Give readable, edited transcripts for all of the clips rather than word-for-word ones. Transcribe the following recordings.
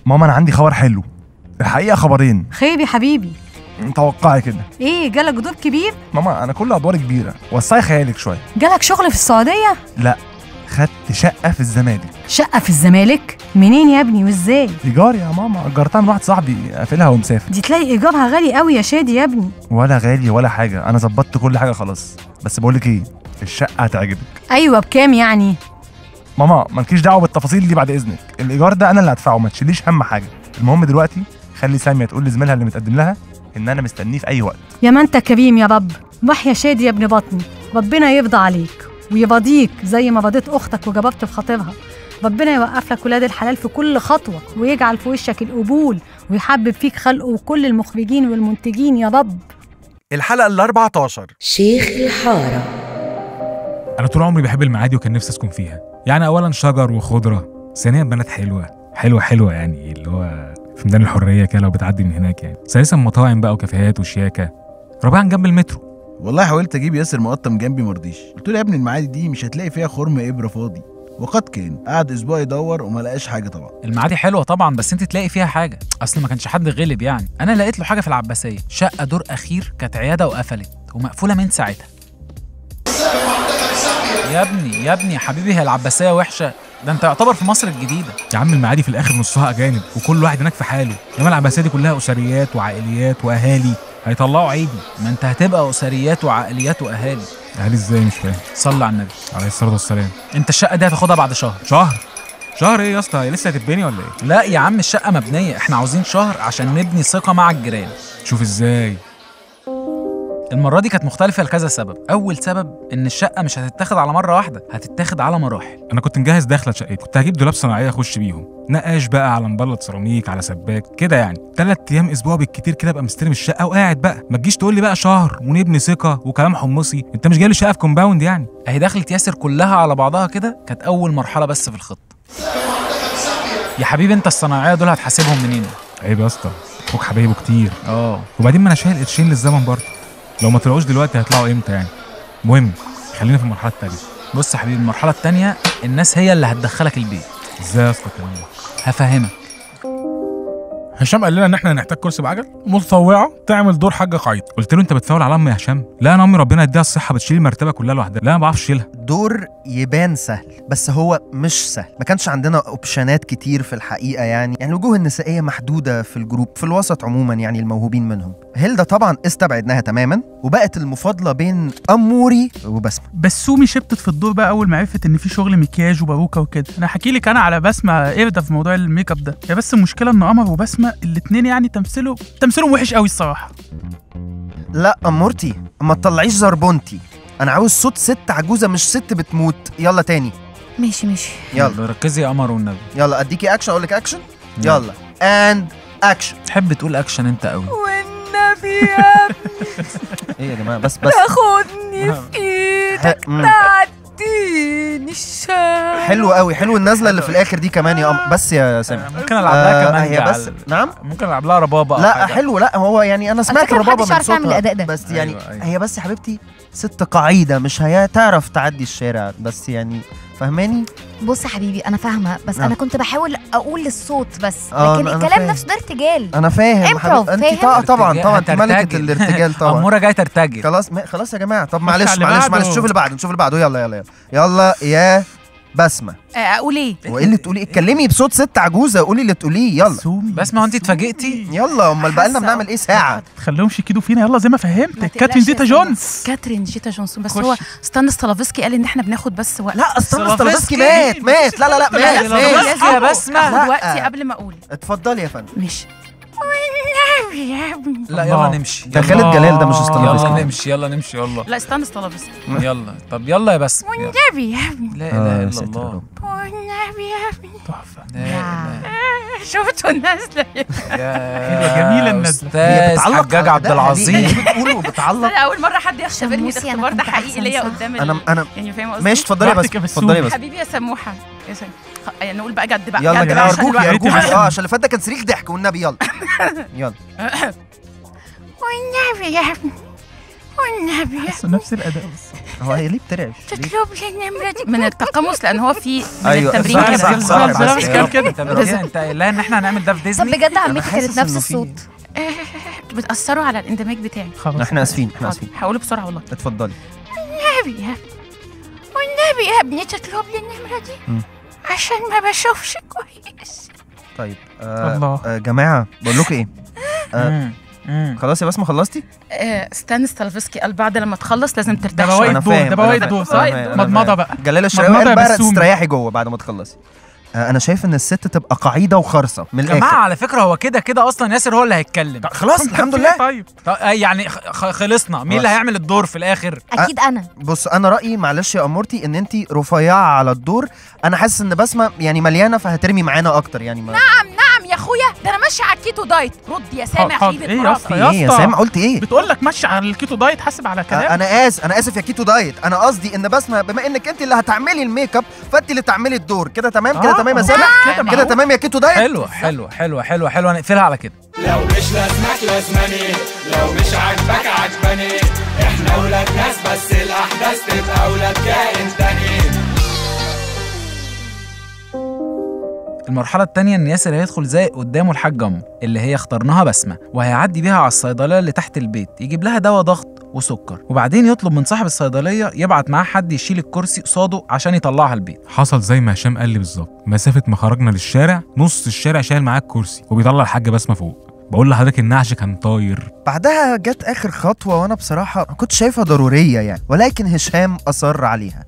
ماما انا عندي خبر حلو، الحقيقه خبرين. خير يا حبيبي. توقعي كده. ايه جالك ضيف كبير؟ ماما انا كل ادواري كبيره، وسعي خيالك شويه. جالك شغل في السعوديه؟ لا، خدت شقه في الزمالك. شقه في الزمالك؟ منين يا ابني وازاي؟ ايجار يا ماما، اجرتها من واحد صاحبي قافلها ومسافر. دي تلاقي ايجارها غالي قوي يا شادي يا ابني. ولا غالي ولا حاجه، انا ظبطت كل حاجه خلاص. بس بقولك ايه، الشقه هتعجبك. ايوه بكام يعني؟ ماما مالكيش دعوه بالتفاصيل دي بعد اذنك، الايجار ده انا اللي هدفعه، ما تشيليش هم حاجه. المهم دلوقتي خلي ساميه تقول لزميلها اللي متقدم لها ان انا مستنيه في اي وقت. يا ما انت كريم يا رب. بح يا شادي يا ابن بطني، ربنا يرضى عليك ويرضيك زي ما رضيت اختك وجبرت في خاطرها. ربنا يوقف لك ولاد الحلال في كل خطوه، ويجعل في وشك القبول، ويحبب فيك خلقه وكل المخرجين والمنتجين يا رب. الحلقه ال14 شيخ الحاره. انا طول عمري بحب المعادي وكان نفسي اسكن فيها. يعني اولا شجر وخضره، ثانيا بنات حلوه يعني اللي هو في ميدان الحريه كده لو بتعدي من هناك يعني. ثالثا مطاعم بقى وكافيهات وشياكه. رابعا جنب المترو. والله حاولت اجيب ياسر مقطم جنبي مرضيش، قلت له يا ابني المعادي دي مش هتلاقي فيها خرم ابره فاضي، وقد كان قعد اسبوع يدور وما لقاش حاجه. طبعا المعادي حلوه طبعا، بس انت تلاقي فيها حاجه، اصل ما كانش حد غلب يعني. انا لقيت له حاجه في العباسيه، شقه دور اخير، كانت عياده وقفلت ومقفوله من ساعتها. يا ابني يا حبيبي، هي العباسيه وحشه؟ ده انت يعتبر في مصر الجديده. يا عم المعادي في الاخر نصها اجانب وكل واحد هناك في حاله، انما العباسيه دي كلها اسريات وعائليات واهالي هيطلعوا عيدي. ما انت هتبقى اسريات وعائليات واهالي. اهالي ازاي؟ مش فاهم. صلي على النبي عليه الصلاه والسلام. انت الشقه دي هتاخدها بعد شهر ايه يا اسطى؟ هي لسه هتتبني ولا ايه؟ لا يا عم، الشقه مبنيه، احنا عاوزين شهر عشان نبني ثقه مع الجيران. شوف ازاي. المرة دي كانت مختلفة لكذا سبب. أول سبب إن الشقة مش هتتاخد على مرة واحدة، هتتاخد على مراحل. أنا كنت مجهز دخلة شقتي، كنت هجيب دولاب صناعية أخش بيهم، نقاش بقى على مبلط سيراميك على سباك كده يعني. 3 أيام أسبوع بالكتير كده أبقى مستلم الشقة وقاعد بقى. ما تجيش تقول لي بقى شهر ونبني ثقة وكلام حمصي، أنت مش جايب لي شقة في كومباوند يعني. أهي دخلت ياسر كلها على بعضها كده، كانت أول مرحلة بس في الخطة. يا حبيبي أنت الصناعية دول هتحاسبهم منين؟ عيب يا اسطى، أخوك حبايبه كتير. وبعدين ما أنا شايل قرشين للزمن برضه، لو ما طلعوش دلوقتي هيطلعوا امتى يعني؟ المهم خلينا في المرحله الثانيه. بص يا حبيبي، المرحله الثانيه الناس هي اللي هتدخلك البيت. ازاي يا اسطى الكلام ده؟ هفهمك. هشام قال لنا ان احنا هنحتاج كرسي بعجل، متطوعه تعمل دور حاجه قايد. قلت له انت بتفاول على امي يا هشام؟ لا انا امي ربنا يديها الصحه بتشيل المرتبه كلها لوحدها، لا انا ما بعرفش اشيلها. دور يبان سهل بس هو مش سهل، ما كانش عندنا اوبشنات كتير في الحقيقه يعني الوجوه النسائيه محدوده في الجروب، في الوسط عموما يعني الموهوبين منهم. هيلدا طبعا استبعدناها تماما وبقت المفاضله بين اموري وبسمه. بسومي شبتت في الدور بقى اول ما عرفت ان في شغل مكياج وباروكه وكده. انا هحكي لك انا على بسمه قرده في موضوع الميك اب ده، هي بس المشكله ان قمر وبسمه الاثنين يعني تمثيلهم وحش قوي الصراحه. لا امورتي، ما تطلعيش زربونتي، انا عاوز صوت ست عجوزه مش ست بتموت. يلا تاني. ماشي يلا ركزي يا قمر والنبي. يلا اديكي اكشن، اقول لك اكشن. يلا اند اكشن. تحب تقول اكشن انت قوي والنبي يا ايه يا جماعه؟ بس تاخدني في ايدك تعديني الشارع. حلو قوي، حلو النازله اللي في الاخر دي كمان يا قمر. بس يا سامي ممكن العب لها كمان هي بس نعم ممكن العب لها ربابه. لا حلو، لا هو يعني انا سمعت ربابه من صوتها الأداء ده. بس يعني هي بس يا حبيبتي ست قاعده مش هتعرف تعدي الشارع، بس يعني فهماني؟ بص يا حبيبي انا فاهمه، بس انا كنت بحاول اقول الصوت بس، لكن أنا الكلام فاهم. نفسه ده ارتجال. انا فاهم انت طبعا انت ملكه الارتجال طبعا. اموره جايه ترتجل. خلاص يا جماعه. طب معلش نشوف اللي بعده. يلا يا بسمه. اقول ايه؟ وايه اللي تقولي؟ اتكلمي بصوت ست عجوزه، قولي اللي تقوليه. يلا بسمه، هو انت اتفاجئتي؟ يلا امال بقى لنا بنعمل ايه ساعه؟ تخليهمش يكيدوا فينا. يلا زي ما فهمت كاترين زيتا جونز. بس هو ستانستلافسكي قال ان احنا بناخد بس وقت. لا ستانستلافسكي مات. لا مات يا بسمه. وقتي قبل ما اقول. اتفضلي يا فندم. ماشي. لا يلا نمشي. ده خالد جلال ده مش ستانستلافسكي. يلا نمشي. لا ستانستلافسكي. يلا طب يلا يا بسمه. والنبي يا ابني. لا اله الا الله. والنبي يا ابني. تحفه. شفتوا النازله؟ حلوه جميله النازله. استاذ حجاج عبد العظيم بتقول وبتعلق. انا اول مره حد يختبرني، ده اختبار ده حقيقي ليا قدام انا يعني فاهمه قصدي. ماشي اتفضلي بس حبيبي يا سموحه يا سموحه. يعني نقول بقى جد بقى. يلا يا جماعه ارجوكي عشان اللي فات ده كان صريخ ضحك والنبي. يلا والنبي يا ابني والنبي يا ابني. نفس الاداء بس. هو هي ليه بترعش؟ تطلب لي النمرة دي من التقمص، لان هو في من أيوة، التمرين صح، كده. صح، صح، صح، مش كان كده. انت لا ان احنا هنعمل ده في طب ديزني. بجد عمتي حاسس كانت نفس إنه في- الصوت. بتأثروا على الاندماج بتاعي. خلاص احنا اسفين احنا حاضر، اسفين. هقوله بسرعة والله. اتفضلي. والنبي يا ابني تطلب لي النمرة دي عشان ما بشوفش كويس. طيب الله. جماعه بقول لكم ايه؟ خلاص يا بسمه خلصتي؟ ستان ستالفسكي قال بعد لما تخلص لازم ده ترتاح بواقي شوية. الدور، ده بواقي الدور صح؟ مضمضه بقى. جلال الشراوي مضمضة قال يا بقى بسوم. تستريحي جوه بعد ما تخلصي. انا شايف ان الست تبقى قاعده وخرصه من جماعه الاخر. على فكره هو كده اصلا ياسر هو اللي هيتكلم. خلاص الحمد لله. طيب يعني خلصنا. مين اللي هيعمل الدور في الاخر؟ اكيد انا. بص انا رايي معلش يا امورتي ان انت رفيعه على الدور. انا حاسس ان بسمه يعني مليانه فهترمي معانا اكتر يعني ما... نعم يا اخويا، ده انا ماشي على الكيتو دايت. رد يا سامع حاضر. خيبة ايه يا مراتك. اسطى ايه يا سامع قلت ايه؟ بتقول لك مشي على الكيتو دايت، حاسب على كلام. انا اسف يا كيتو دايت. انا قصدي ان بسمه بما انك انت اللي هتعملي الميك اب فانت اللي تعملي الدور. كده تمام كده تمام يا سامع كده تمام يا كيتو دايت. حلوه نقفلها على كده. لو مش لازمك لازماني، لو مش عاجبك عجباني، احنا ولاد ناس بس الاحداث تبقى ولاد كائن تاني. المرحلة التانية إن ياسر هيدخل زي قدامه الحاجة أمه اللي هي اخترناها بسمة، وهيعدي بيها على الصيدلية اللي تحت البيت يجيب لها دواء ضغط وسكر، وبعدين يطلب من صاحب الصيدلية يبعت معاه حد يشيل الكرسي قصاده عشان يطلعها البيت. حصل زي ما هشام قال لي بالظبط. مسافه ما خرجنا للشارع نص الشارع شايل معاه الكرسي وبيطلع الحاجه بسمه فوق. بقول لحضرتك النعش كان طاير. بعدها جت اخر خطوه وانا بصراحه كنت شايفها ضروريه يعني، ولكن هشام اصر عليها.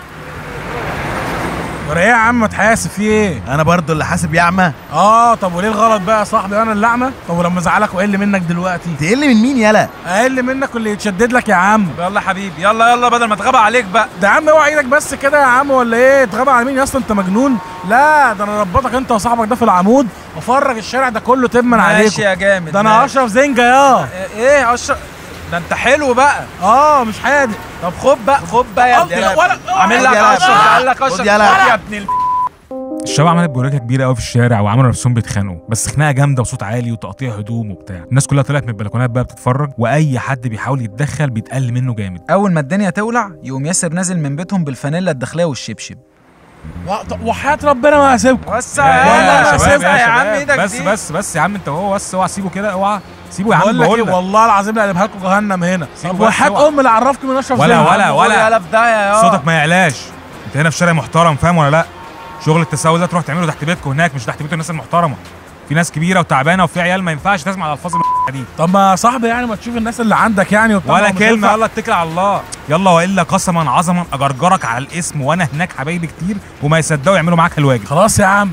ورا ايه يا عم تحاسب في ايه؟ انا برضو اللي حاسب يا عم. طب وليه الغلط بقى يا صاحبي؟ انا اللي اعمى؟ طب ولما ازعلك واقل منك دلوقتي؟ تقل من مين يالا؟ اقل منك واللي يتشدد لك يا عم. يلا حبيبي يلا بدل ما اتغبى عليك بقى. ده يا عم اوعى ايدك بس كده يا عم، ولا ايه؟ اتغبى على مين يا اسطى؟ انت مجنون؟ لا ده انا ربطك انت وصاحبك ده في العمود وافرج الشارع ده كله تمن عليكم. ماشي يا جامد. ده انا اشرف زنجه يا ايه اشرف؟ ده انت حلو بقى. مش حادق. طب خد بقى يا ابني. عامل لك اشرف، قال لك اشرف يا ابني. الشباب عملت بوريكه كبيره قوي في الشارع وعملوا نفسهم بيتخانقوا، بس خناقه جامده وصوت عالي وتقطيع هدوم وبتاع. الناس كلها طلعت من البلكونات بقى بتتفرج، واي حد بيحاول يتدخل بيتقل منه جامد. اول ما الدنيا تولع يقوم ياسر نازل من بيتهم بالفانيلا الداخليه والشبشب. وحياة ربنا ما هسيبكم. وسع يا عم ايدك بس دي. بس يا عم انت وهو بس اوعى سيبه كده، اوعى سيبه يا عم. بقول لك والله العظيم لا اقلبها لكم جهنم هنا. وحياة ام اللي عرفك من اشرف ولا في داهيه صوتك ما يعلاش. انت هنا في شارع محترم فاهم ولا لا؟ شغل التسول ده تروح تعمله تحت بيتكم هناك، مش تحت بيت الناس المحترمه. في ناس كبيره وتعبانه وفي عيال، ما ينفعش تسمع على الفاظ دي. طب ما يا صاحبي يعني ما تشوف الناس اللي عندك يعني ولا كلمه. يلا اتكل على الله. يلا والا قسما عظما اجرجرك على الاسم، وانا هناك حبايبي كتير وما يصدقوا يعملوا معاك الواجب. خلاص يا عم.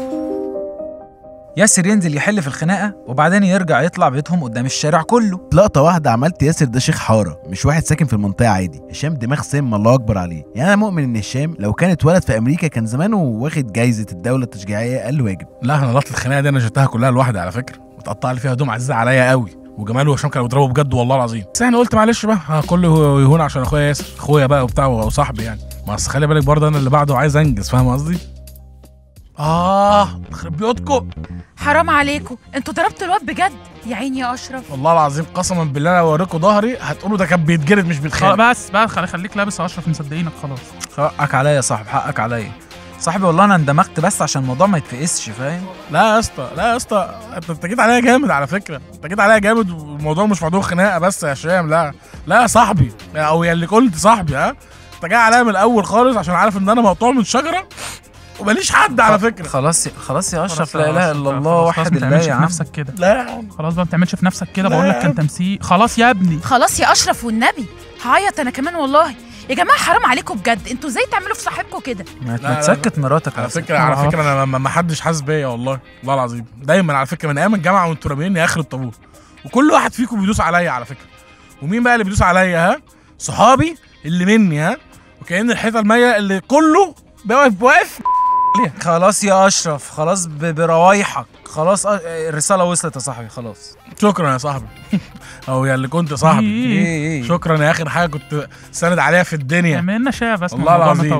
ياسر ينزل يحل في الخناقه وبعدين يرجع يطلع بيتهم قدام الشارع كله. لقطه واحده عملت ياسر ده شيخ حاره، مش واحد ساكن في المنطقه عادي. هشام دماغ سم الله اكبر عليه. يعني انا مؤمن ان هشام لو كان اتولد في امريكا كان زمانه واخد جايزه الدوله التشجيعيه اقل واجب. لا انا لقطه الخناقه دي انا شفتها كلها لوحدي على فكره، متقطع لي فيها هدوم عزيزه عليا قوي، وجمال وهشام كانوا بيضربوا بجد والله العظيم. بس انا قلت معلش بقى كله يهون عشان اخويا ياسر، اخويا بقى وبتاع وصاحبي يعني. بس خلي بالك برضه انا اللي بعده عايز انجز، فاهم قصدي؟ يخرب بيوتكم. حرام عليكم، انتوا ضربتوا الواد بجد يا عيني يا اشرف. والله العظيم قسما بالله انا اوريكم ظهري هتقولوا ده كان بيتجلد مش بيتخانق. بس بقى خليك لابس يا اشرف، مصدقينك خلاص. حقك عليا يا صاحبي، حقك عليا صاحبي. والله انا اندمجت بس عشان الموضوع ما يتفقسش، فاهم؟ لا يا اسطى انت جيت عليا جامد على فكره، انت جيت عليا جامد، والموضوع مش موضوع خناقه بس يا هشام. لا يا صاحبي، او يا اللي قلت صاحبي، انت جاي عليا من الاول خالص عشان عارف ان انا مقطوع من شجره وماليش حد على فكره. خلاص يا اشرف، لا اله الا الله وحد الله يا عم. نفسك كده. لا يا عم خلاص بقى ما تعملش في نفسك كده، بقول لك كان تمثيل. خلاص يا ابني، خلاص يا اشرف والنبي هعيط انا كمان والله. يا جماعه حرام عليكم بجد، انتوا ازاي تعملوا في صاحبكم كده؟ ما تسكت مراتك على فكره انا ما حدش حاسس بيا والله العظيم. دايما على فكره من ايام الجامعه وانتوا راميني اخر الطابور، وكل واحد فيكم بيدوس عليا على فكره. ومين بقى اللي بيدوس عليا؟ صحابي اللي مني، وكأن الحيطه الميه اللي كله واقف. خلاص يا اشرف، خلاص بروايحك، خلاص الرساله وصلت يا صاحبي، خلاص. شكرا يا صاحبي. او يا اللي كنت صاحبي. شكرا يا اخر حاجه كنت ساند عليها في الدنيا. عملنا شاي بس والله العظيم.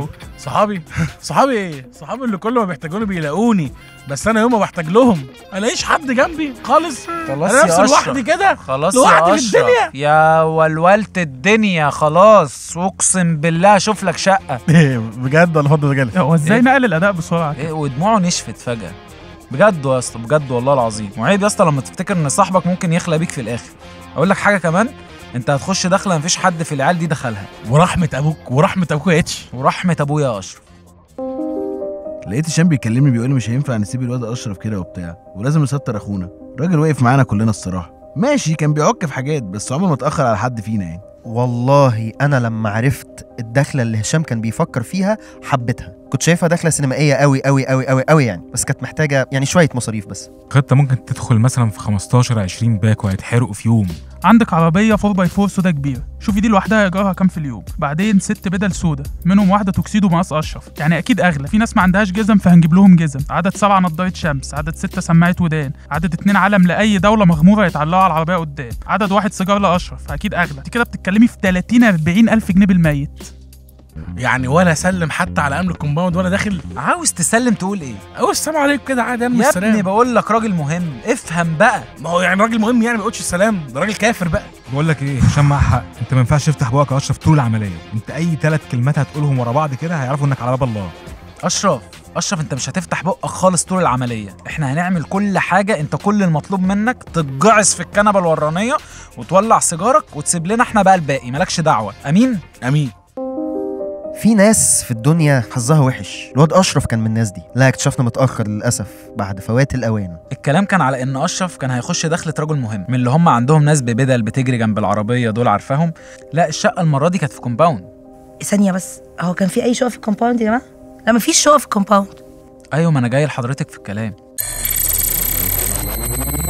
صحابي ايه؟ صحابي اللي كل ما بيحتاجوني بيلاقوني، بس انا يوم ما بحتاج لهم الاقيش حد جنبي خالص. خلاص انا نفسي يا لوحدي كده، خلاص لوحدي يا في الدنيا. يا ولولت الدنيا خلاص، اقسم بالله اشوف لك شقه. ايه بجد ولا فضل رجاله؟ هو ازاي نقل الاداء بسرعه كده؟ ايه ودموعه نشفت فجاه بجد يا اسطى، بجد والله العظيم. وعيب يا اسطى لما تفتكر ان صاحبك ممكن يخلى بيك في الاخر. اقول لك حاجه كمان، انت هتخش دخله مفيش حد في العيال دي دخلها. ورحمه ابوك يا اتش، ورحمه ابويا يا اشرف. لقيت هشام بيكلمني بيقول لي مش هينفع نسيب الواد اشرف كده وبتاع، ولازم نستر اخونا. الراجل واقف معانا كلنا الصراحه، ماشي كان بيعك في حاجات بس عمره ما اتاخر على حد فينا يعني. والله انا لما عرفت الدخله اللي هشام كان بيفكر فيها حبيتها. كنت شايفها دخله سينمائيه قوي قوي قوي قوي قوي يعني، بس كانت محتاجه يعني شويه مصاريف بس. خطه ممكن تدخل مثلا في 15 20 باك وهيتحرقوا في يوم. عندك عربيه 4x4 سودا كبيره، شوفي دي لوحدها ايجارها كام في اليوم. بعدين 6 بدل سودا منهم واحده توكسيدو مقاس اشرف، يعني اكيد اغلى. في ناس ما عندهاش جزم فهنجيب لهم جزم. عدد 7 نضاره شمس، عدد 6 سماعه ودان، عدد 2 علم لاي دوله مغموره يتعلقوا على العربيه قدام، عدد 1 سيجار لاشرف فاكيد اغلى. انت كده بتتكلمي في 30-40 الف جنيه بالميت. يعني ولا اسلم حتى على امن الكومباوند وانا داخل؟ عاوز تسلم تقول ايه؟ او السلام عليكم كده عادي يا ابني بقول لك راجل مهم، افهم بقى. ما هو يعني راجل مهم يعني ما يقولش السلام، ده راجل كافر بقى. بقول لك ايه، هشام معاه حق، انت ما ينفعش تفتح بقك يا اشرف طول العمليه. انت اي 3 كلمات هتقولهم ورا بعض كده هيعرفوا انك على باب الله. اشرف انت مش هتفتح بقك خالص طول العمليه. احنا هنعمل كل حاجه، انت كل المطلوب منك تتجعس في الكنبه الورانيه وتولع سيجارك وتسيب لنا احنا بقى الباقي، مالكش دعوه. امين. في ناس في الدنيا حظها وحش، الواد اشرف كان من الناس دي. لا اكتشفنا متاخر للاسف بعد فوات الاوان. الكلام كان على ان اشرف كان هيخش دخلة رجل مهم من اللي هم عندهم ناس ببدل بتجري جنب العربيه دول، عارفاهم؟ لا الشقه المره دي كانت في كومباوند. ثانيه بس، هو كان في اي شقه في الكومباوند يا جماعه؟ لا مفيش شقه في الكومباوند. ايوه ما انا جاي لحضرتك في الكلام.